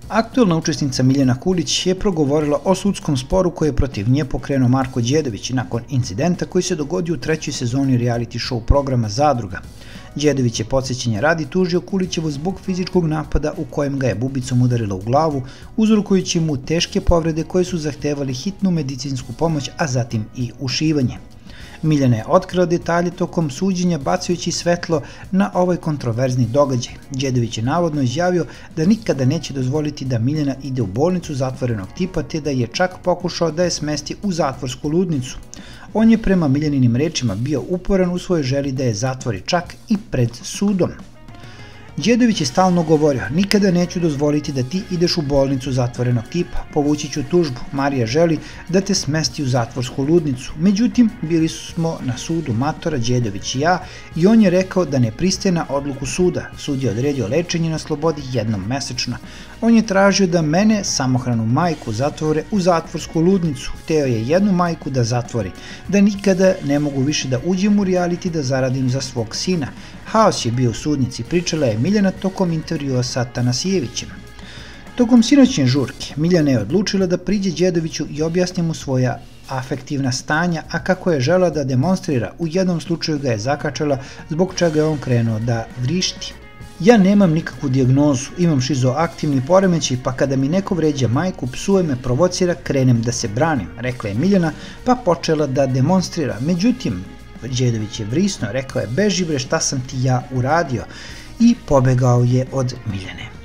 Aktuelna učesnica Miljana Kulić je progovorila o sudskom sporu koji je protiv nje pokrenuo Marko Đedović nakon incidenta koji se dogodio u trećoj sezoni reality show programa Zadruga. Đedović je, podsjećanja radi, tužio Kulićevu zbog fizičkog napada u kojem ga je bubicom udarila u glavu, uzrokujući mu teške povrede koje su zahtevali hitnu medicinsku pomoć, a zatim i ušivanje. Miljana je otkrila detalje tokom suđenja bacajući svetlo na ovaj kontroverzni događaj. Đedović je navodno izjavio da nikada neće dozvoliti da Miljana ide u bolnicu zatvorenog tipa, te da je čak pokušao da je smesti u zatvorsku ludnicu. On je prema Miljaninim rečima bio uporan u svojoj želji da je zatvori, čak i pred sudom. Đedović je stalno govorio: nikada neću dozvoliti da ti ideš u bolnicu zatvorenog tipa, povući ću tužbu, Marija želi da te smesti u zatvorsku ludnicu. Međutim, bili smo na sudu matora, Đedović i ja, i on je rekao da ne pristaje na odluku suda. Sud je odredio lečenje na slobodi jednom mesečno. On je tražio da mene, samohranu majku, zatvore u zatvorsku ludnicu. Hteo je jednu majku da zatvori, da nikada ne mogu više da uđem u reality da zaradim za svog sina. Haos je bio u sudnici, pričala je Miljana tokom intervjua sa Tanasijevićem. Tokom sinoćnje žurke, Miljana je odlučila da priđe Đedoviću i objasni mu svoja afektivna stanja, a kako je žela da demonstrira, u jednom slučaju ga je zakačala, zbog čega je on krenuo da vrišti. Ja nemam nikakvu dijagnozu, imam šizoaktivni poremećaj, pa kada mi neko vređa majku, psuje me, provocira, krenem da se branim, rekla je Miljana, pa počela da demonstrira. Međutim, Đedović je vrisno, rekao je: beži bre, šta sam ti ja uradio, i pobegao je od Miljane.